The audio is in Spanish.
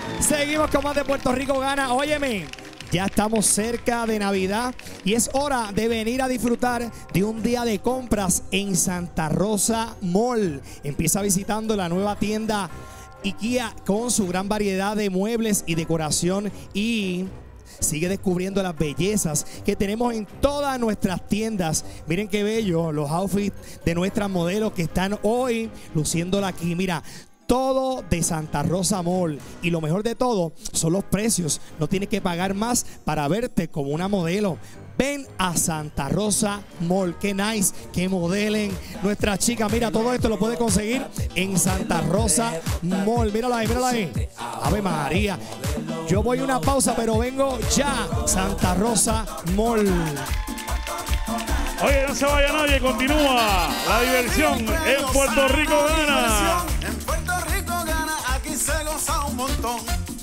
Seguimos con más de Puerto Rico Gana. Óyeme, ya estamos cerca de Navidad y es hora de venir a disfrutar de un día de compras en Santa Rosa Mall. Empieza visitando la nueva tienda IKEA con su gran variedad de muebles y decoración y sigue descubriendo las bellezas que tenemos en todas nuestras tiendas. Miren qué bello los outfits de nuestras modelos que están hoy luciéndola aquí. Mira, todo de Santa Rosa Mall. Y lo mejor de todo son los precios. No tienes que pagar más para verte como una modelo. Ven a Santa Rosa Mall. Qué nice, que modelen nuestras chicas. Mira, todo esto lo puedes conseguir en Santa Rosa Mall. Mírala ahí, mírala ahí. Ave María. Yo voy a una pausa, pero vengo ya. Santa Rosa Mall. Oye, no se vaya nadie, continúa la diversión en Puerto Rico Gana. En Puerto Rico Gana, aquí se goza un montón.